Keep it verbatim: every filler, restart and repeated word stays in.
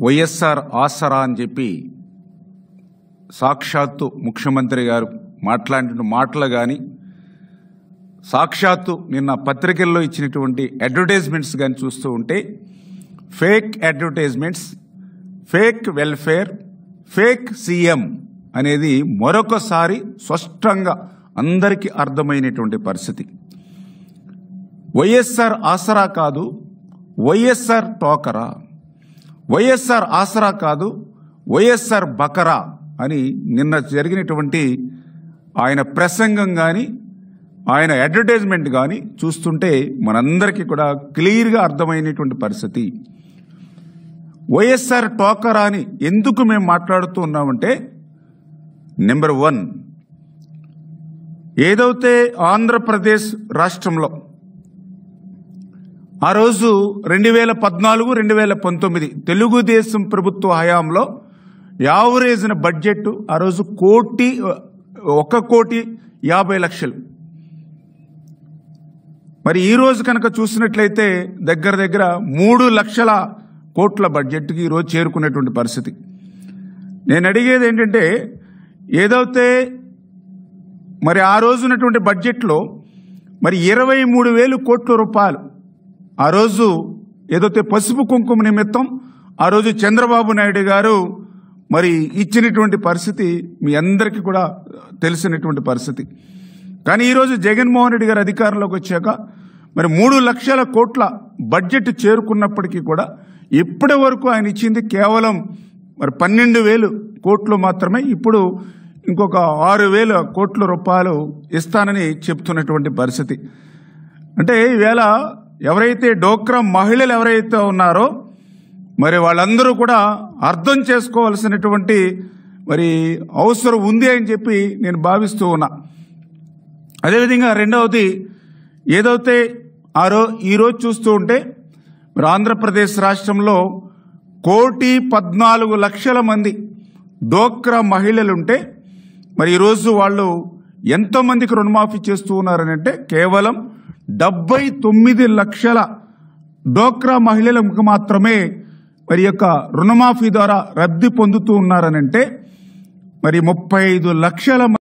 వైఎస్ఆర్ ఆసరా అని చెప్పి సాక్షాత్తు ముఖ్యమంత్రి గారు మాట్లాడిన మాటలు కానీ సాక్షాత్తు నిన్న పత్రికల్లో ఇచ్చినటువంటి అడ్వర్టైజ్మెంట్స్ కానీ చూస్తూ ఉంటే fake advertisements, fake welfare, fake CM అనేది మరొకసారి స్పష్టంగా అందరికీ అర్థమైనటువంటి పరిస్థితి. వైఎస్ఆర్ ఆసరా కాదు, వైఎస్ఆర్ టోకరా, వైఎస్ఆర్ ఆసరా కాదు, వైఎస్ఆర్ బకరా అని నిన్న జరిగినటువంటి ఆయన ప్రసంగం కానీ ఆయన అడ్వర్టైజ్మెంట్ కానీ చూస్తుంటే మనందరికీ కూడా క్లియర్గా అర్థమైనటువంటి పరిస్థితి. వైఎస్ఆర్ టోకరా అని ఎందుకు మేము మాట్లాడుతూ ఉన్నామంటే, నెంబర్ వన్, ఏదైతే ఆంధ్రప్రదేశ్ రాష్ట్రంలో ఆ రోజు రెండు వేల పద్నాలుగు రెండు వేల పంతొమ్మిది తెలుగుదేశం ప్రభుత్వ హయాంలో యావరేజ్న బడ్జెట్ ఆ రోజు కోటి ఒక కోటి యాభై లక్షలు. మరి ఈ రోజు కనుక చూసినట్లయితే దగ్గర దగ్గర మూడు లక్షల కోట్ల బడ్జెట్కి ఈరోజు చేరుకునేటువంటి పరిస్థితి. నేను అడిగేది ఏంటంటే, ఏదైతే మరి ఆ రోజు ఉన్నటువంటి బడ్జెట్లో మరి ఇరవై మూడు వేలు కోట్ల రూపాయలు ఆ రోజు ఏదైతే పసుపు కుంకుమ నిమిత్తం ఆ రోజు చంద్రబాబు నాయుడు గారు మరి ఇచ్చినటువంటి పరిస్థితి మీ అందరికీ కూడా తెలిసినటువంటి పరిస్థితి. కానీ ఈరోజు జగన్మోహన్ రెడ్డి గారు అధికారంలోకి వచ్చాక మరి మూడు లక్షల కోట్ల బడ్జెట్ చేరుకున్నప్పటికీ కూడా ఇప్పటి వరకు ఆయన ఇచ్చింది కేవలం మరి పన్నెండు వేలు కోట్లు మాత్రమే. ఇప్పుడు ఇంకొక ఆరు వేల కోట్ల రూపాయలు ఇస్తానని చెప్తున్నటువంటి పరిస్థితి. అంటే ఈవేళ ఎవరైతే డోక్రా మహిళలు ఎవరైతే ఉన్నారో మరి వాళ్ళందరూ కూడా అర్థం చేసుకోవాల్సినటువంటి మరి అవసరం ఉంది అని చెప్పి నేను భావిస్తూ ఉన్నా. అదేవిధంగా రెండవది, ఏదైతే ఆ రో ఈరోజు చూస్తూ ఉంటే మరి ఆంధ్రప్రదేశ్ రాష్ట్రంలో కోటి పద్నాలుగు లక్షల మంది డోక్రా మహిళలుంటే మరి ఈరోజు వాళ్ళు ఎంతమందికి రుణమాఫీ చేస్తూ ఉన్నారని అంటే కేవలం డెబ్బై తొమ్మిది లక్షల డోక్రా మహిళలకు మాత్రమే మరి యొక్క రుణమాఫీ ద్వారా లబ్ధి పొందుతూ ఉన్నారనంటే మరి ముప్పై ఐదు లక్షల